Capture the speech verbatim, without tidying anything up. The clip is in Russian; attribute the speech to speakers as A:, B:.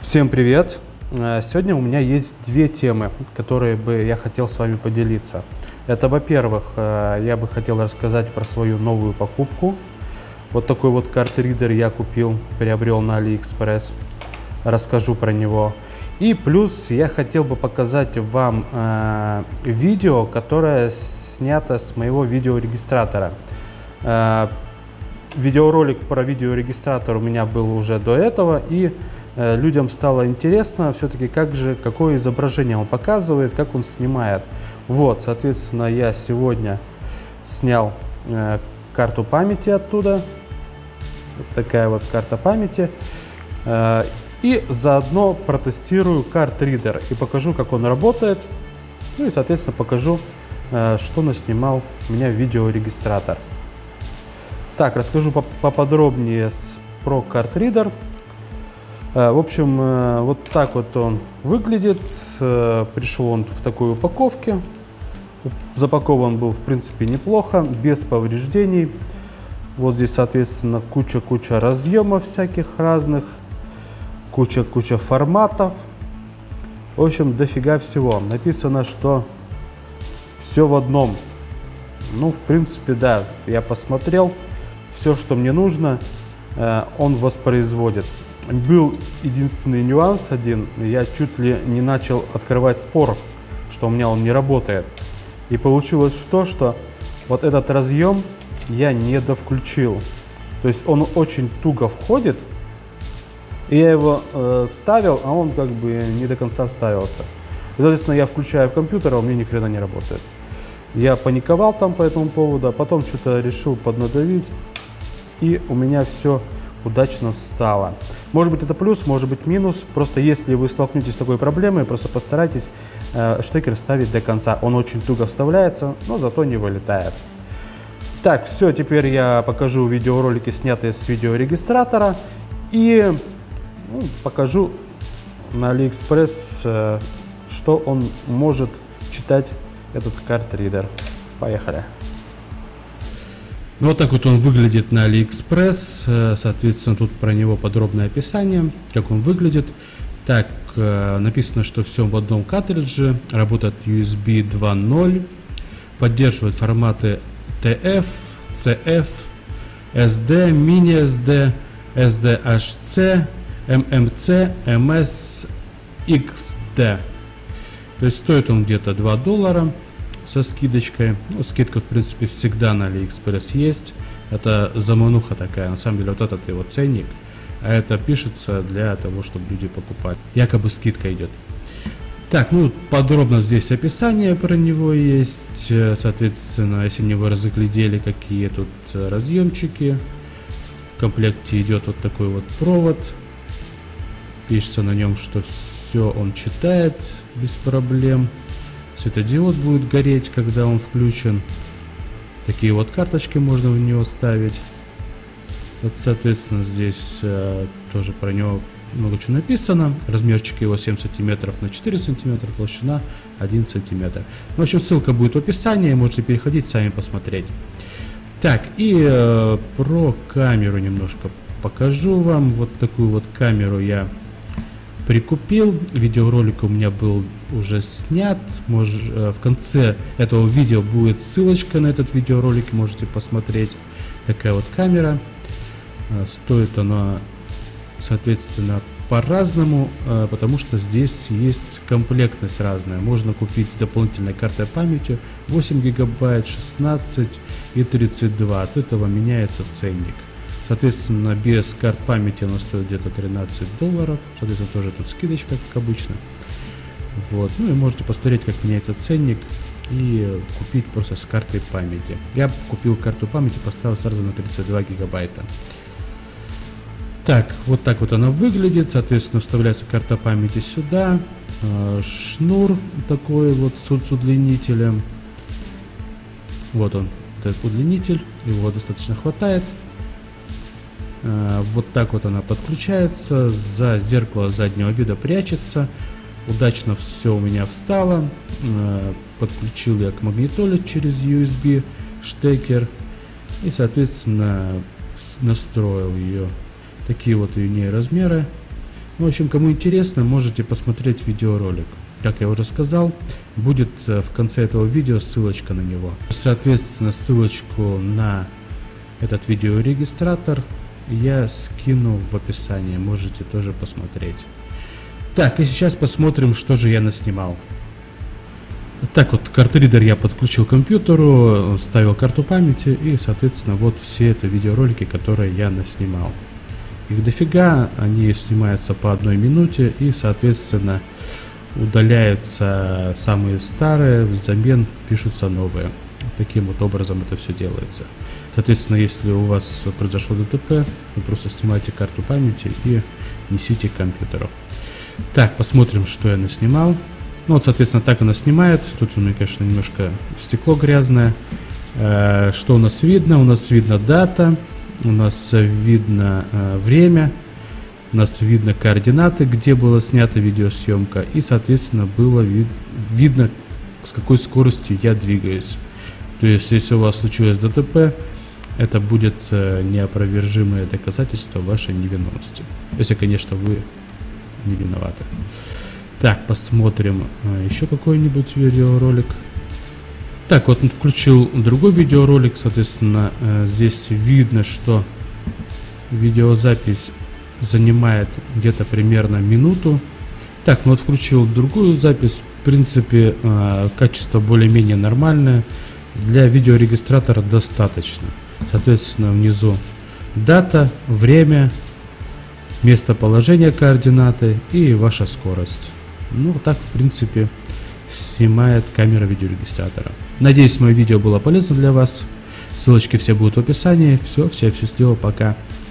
A: Всем привет! Сегодня у меня есть две темы, которые бы я хотел с вами поделиться. Это, во-первых, я бы хотел рассказать про свою новую покупку. Вот такой вот карт-ридер я купил, приобрел на AliExpress. Расскажу про него. И плюс я хотел бы показать вам э, видео, которое снято с моего видеорегистратора. Э, видеоролик про видеорегистратор у меня был уже до этого, и э, людям стало интересно все-таки, как же, какое изображение он показывает, как он снимает. Вот, соответственно, я сегодня снял э, карту памяти оттуда. Вот такая вот карта памяти. Э, И заодно протестирую карт-ридер и покажу, как он работает. Ну и, соответственно, покажу, что наснимал у меня видеорегистратор. Так, расскажу поподробнее про карт-ридер. В общем, вот так вот он выглядит. Пришел он в такой упаковке. Запакован был, в принципе, неплохо, без повреждений. Вот здесь, соответственно, куча-куча разъемов всяких разных. Куча-куча форматов. В общем, дофига всего. Написано, что все в одном. Ну, в принципе, да, я посмотрел. Все, что мне нужно, он воспроизводит. Был единственный нюанс один. Я чуть ли не начал открывать спор, что у меня он не работает. И получилось в то, что вот этот разъем я не довключил. То есть он очень туго входит. И я его э, вставил, а он как бы не до конца вставился. И, соответственно, я включаю в компьютер, а у меня ни хрена не работает. Я паниковал там по этому поводу, а потом что-то решил поднадавить, и у меня все удачно встало. Может быть, это плюс, может быть, минус. Просто если вы столкнетесь с такой проблемой, просто постарайтесь э, штекер ставить до конца. Он очень туго вставляется, но зато не вылетает. Так, все, теперь я покажу видеоролики, снятые с видеорегистратора. И ну, покажу на AliExpress, что он может читать, этот карт-ридер. Поехали. Ну, вот так вот он выглядит на AliExpress. Соответственно, тут про него подробное описание, как он выглядит. Так, написано, что все в одном картридже. Работает ю эс би два ноль. Поддерживает форматы ти эф, си эф, эс ди, mini-эс ди, эс ди эйч си, эм эм си, эм эс, икс ди. То есть стоит он где-то два доллара со скидочкой. Ну, скидка, в принципе, всегда на AliExpress есть. Это замануха такая. На самом деле, вот этот его ценник. А это пишется для того, чтобы люди покупали. Якобы скидка идет. Так, ну, подробно здесь описание про него есть. Соответственно, если не вы разглядели, какие тут разъемчики. В комплекте идет вот такой вот провод. Пишется на нем, что все он читает без проблем. Светодиод будет гореть, когда он включен. Такие вот карточки можно в него ставить. Вот, соответственно, здесь э, тоже про него много чего написано. Размерчик его семь сантиметров на четыре сантиметра, толщина один сантиметр. В общем, ссылка будет в описании, можете переходить, сами посмотреть. Так, и э, про камеру немножко покажу вам. Вот такую вот камеру я прикупил. Видеоролик у меня был уже снят. Мож, э, в конце этого видео будет ссылочка на этот видеоролик, можете посмотреть. Такая вот камера. Э, стоит она, соответственно, по-разному, э, потому что здесь есть комплектность разная. Можно купить с дополнительной картой памяти восемь гигабайт, шестнадцать и тридцать два. От этого меняется ценник. Соответственно, без карт памяти она стоит где-то тринадцать долларов. Соответственно, тоже тут скидочка, как обычно. Вот. Ну и можете посмотреть, как меняется ценник, и купить просто с картой памяти. Я купил карту памяти, поставил сразу на тридцать два гигабайта. Так, вот так вот она выглядит. Соответственно, вставляется карта памяти сюда. Шнур такой вот с удлинителем. Вот он, этот удлинитель. Его достаточно хватает. Вот так вот она подключается. За зеркало заднего вида прячется. Удачно все у меня встало. Подключил я к магнитоле через ю эс би штекер. И, соответственно, настроил ее. Такие вот у нее размеры. Ну, в общем, кому интересно, можете посмотреть видеоролик. Как я уже сказал, будет в конце этого видео ссылочка на него. Соответственно, ссылочку на этот видеорегистратор я скину в описании, можете тоже посмотреть. Так, и сейчас посмотрим, что же я наснимал. Так вот, картридер я подключил к компьютеру, вставил карту памяти и, соответственно, вот все это видеоролики, которые я наснимал. Их дофига, они снимаются по одной минуте и, соответственно, удаляются самые старые, взамен пишутся новые. Таким вот образом это все делается. Соответственно, если у вас произошло ДТП, вы просто снимаете карту памяти и несите к компьютеру. Так, посмотрим, что я наснимал. Ну вот, соответственно, так она снимает. Тут у меня, конечно, немножко стекло грязное. Э, что у нас видно? У нас видно дата, у нас видно э, время, у нас видно координаты, где была снята видеосъемка, и, соответственно, было вид видно, с какой скоростью я двигаюсь. То есть, если у вас случилось ДТП, это будет э, неопровержимое доказательство вашей невиновности. Если, конечно, вы не виноваты. Так, посмотрим э, еще какой-нибудь видеоролик. Так, вот он включил другой видеоролик, соответственно, э, здесь видно, что видеозапись занимает где-то примерно минуту. Так, ну вот включил другую запись, в принципе, э, качество более-менее нормальное, для видеорегистратора достаточно. Соответственно, внизу дата, время, местоположение координаты и ваша скорость. Ну, так, в принципе, снимает камера видеорегистратора. Надеюсь, мое видео было полезно для вас. Ссылочки все будут в описании. Все, всем счастливо, пока.